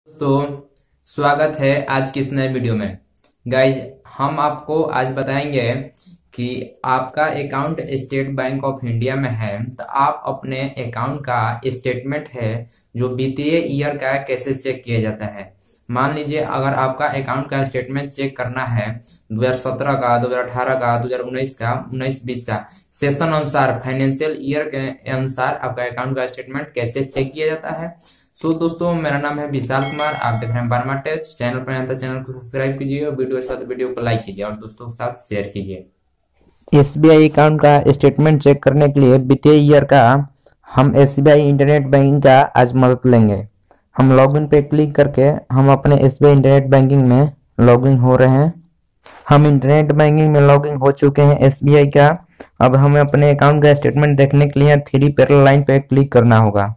तो स्वागत है आज की इस नए वीडियो में। गाइज, हम आपको आज बताएंगे कि आपका account State Bank of India में है तो आप अपने अकाउंट का स्टेटमेंट है जो वित्तीय ईयर का कैसे चेक किया जाता है। मान लीजिए अगर आपका अकाउंट का स्टेटमेंट चेक करना है 2017 का, 2018 का, 2019 का, 19-20 का सेशन अनुसार फाइनेंशियल ईयर के अनुसार आपका अकाउंट का स्टेटमेंट कैसे चेक किया जाता है। दोस्तों, मेरा नाम है विशाल कुमार, आप देख रहे हैं बारमा टेक। चैनल पर आए तो चैनल को सब्सक्राइब कीजिए और वीडियो अच्छा तो वीडियो को लाइक कीजिए और दोस्तों के साथ शेयर कीजिए। एसबीआई अकाउंट का स्टेटमेंट चेक करने के लिए वित्तीय ईयर का हम एसबीआई इंटरनेट बैंकिंग का आज मदद लेंगे। हम लॉगिन पे क्लिक करके हम अपने एसबीआई इंटरनेट बैंकिंग में लॉगिन हो रहे हैं। हम इंटरनेट बैंकिंग में लॉगिन हो चुके हैं एसबीआई का। अब हमें अपने अकाउंट का स्टेटमेंट देखने के लिए थ्री पैरेलल लाइन पे क्लिक करना होगा।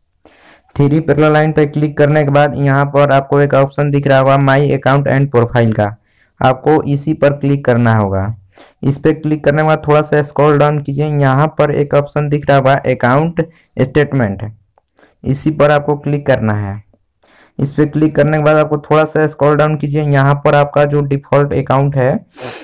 थ्री पैरेलल लाइन पे क्लिक करने के बाद यहाँ पर आपको एक ऑप्शन दिख रहा होगा माई अकाउंट एंड प्रोफाइल का, आपको इसी पर क्लिक करना होगा। इस पे क्लिक करने के बाद थोड़ा सा स्क्रॉल डाउन कीजिए, यहाँ पर एक ऑप्शन दिख रहा होगा अकाउंट स्टेटमेंट, इसी पर आपको क्लिक करना है। इस पे क्लिक करने के बाद आपको थोड़ा सा स्क्रॉल डाउन कीजिए, यहाँ पर आपका जो डिफॉल्ट अकाउंट है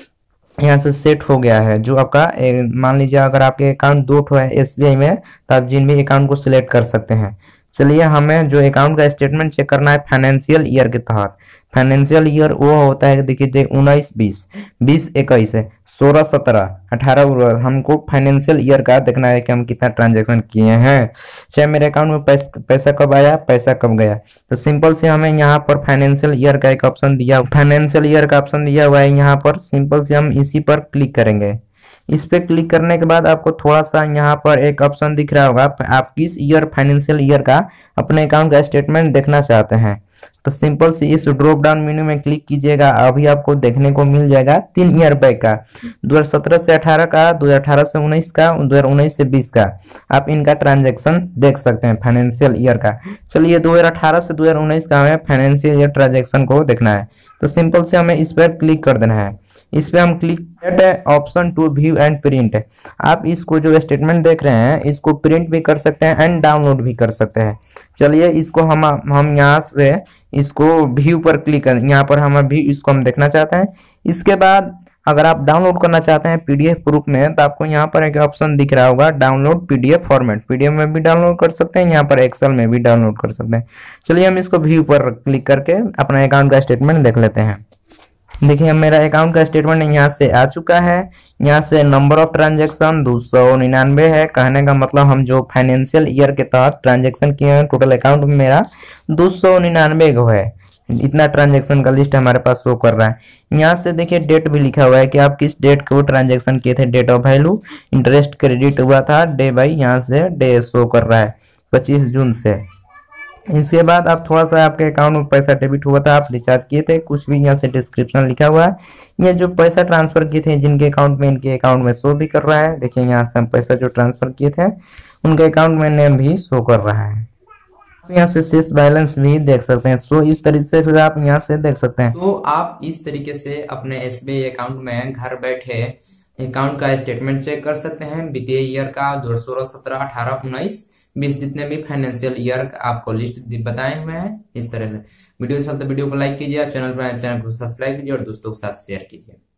यहाँ से सेट हो गया है। जो आपका मान लीजिए अगर आपके अकाउंट दो ठो है एसबीआई में तो आप जिन भी अकाउंट को सिलेक्ट कर सकते हैं। चलिए, हमें जो अकाउंट का स्टेटमेंट चेक करना है फाइनेंशियल ईयर के तहत। फाइनेंशियल ईयर वो होता है, देखिए 19-20, 20-21, 16-17, 18-19। हमको फाइनेंशियल ईयर का देखना है कि हम कितना ट्रांजैक्शन किए हैं, चाहे मेरे अकाउंट में पैसा कब आया, पैसा कब गया। तो सिंपल से हमें यहाँ पर फाइनेंशियल ईयर का एक ऑप्शन दिया, फाइनेंशियल ईयर का ऑप्शन दिया हुआ है यहाँ पर। सिंपल से हम इसी पर क्लिक करेंगे। इस पे क्लिक करने के बाद आपको थोड़ा सा यहाँ पर एक ऑप्शन दिख रहा होगा, आप किस ईयर फाइनेंशियल ईयर का अपने अकाउंट का स्टेटमेंट देखना चाहते हैं। तो सिंपल से इस ड्रॉप डाउन मेन्यू में क्लिक कीजिएगा। अभी आपको देखने को मिल जाएगा 3 ईयर बैक का, 2017 से 18 का, 2018 से 19 का, 2019 से 20 का। आप इनका ट्रांजैक्शन देख सकते हैं फाइनेंशियल ईयर का। चलिए, 2018 से 2019 का हमें फाइनेंशियल ईयर ट्रांजैक्शन को देखना है। तो सिंपल से हमें इस पर क्लिक कर देना है। इस पे हम click option to view and print. आप इसको जो स्टेटमेंट देख रहे हैं इसको प्रिंट भी कर सकते हैं एंड डाउनलोड भी कर सकते हैं। चलिए, इसको हम यहाँ से इसको व्यू पर क्लिक कर, यहाँ पर हम अभी इसको हम देखना चाहते हैं। इसके बाद अगर आप डाउनलोड करना चाहते हैं पीडीएफ प्रूफ में तो आपको यहाँ पर एक ऑप्शन दिख रहा होगा डाउनलोड पीडीएफ फॉर्मेट। पीडीएफ में भी डाउनलोड कर सकते हैं, यहाँ पर एक्सेल में भी डाउनलोड कर सकते हैं। चलिए, हम इसको व्यू पर क्लिक करके अपना अकाउंट का स्टेटमेंट देख लेते हैं। देखिए, मेरा अकाउंट का स्टेटमेंट यहाँ से आ चुका है। यहाँ से नंबर ऑफ ट्रांजैक्शन 299 है। कहने का मतलब हम जो फाइनेंशियल ईयर के तहत ट्रांजैक्शन किए हैं टोटल अकाउंट में मेरा 299 को है। इतना ट्रांजैक्शन का लिस्ट हमारे पास शो कर रहा है। यहाँ से देखिए डेट भी लिखा हुआ है कि आप किस डेट को ट्रांजैक्शन किए थे। Date of value, interest credit हुआ था, डे बाई यहाँ से डे शो कर रहा है 25 जून से। इसके बाद आप थोड़ा सा आपके अकाउंट में पैसा डेबिट हुआ था, आप रिचार्ज किए थे, कुछ भी यहाँ से डिस्क्रिप्शन लिखा हुआ है। ये जो पैसा ट्रांसफर किए थे जिनके अकाउंट में, इनके अकाउंट में शो भी कर रहा है। देखिए, यहाँ से हम पैसा जो ट्रांसफर किए थे उनके अकाउंट में नेम भी शो कर रहा है। यहाँ से शेष बैलेंस भी देख सकते हैं। सो इस तरीके से फिर आप यहाँ से देख सकते हैं। तो आप इस तरीके से अपने एसबीआई अकाउंट में घर बैठे अकाउंट का स्टेटमेंट चेक कर सकते हैं वित्तीय ईयर का 2016, 17, 18, 19, 20 जितने भी फाइनेंशियल ईयर आपको लिस्ट बताए हुए हैं। इस तरह से वीडियो अच्छा तो वीडियो को लाइक कीजिए, चैनल पर चैनल को सब्सक्राइब कीजिए और दोस्तों के साथ शेयर कीजिए।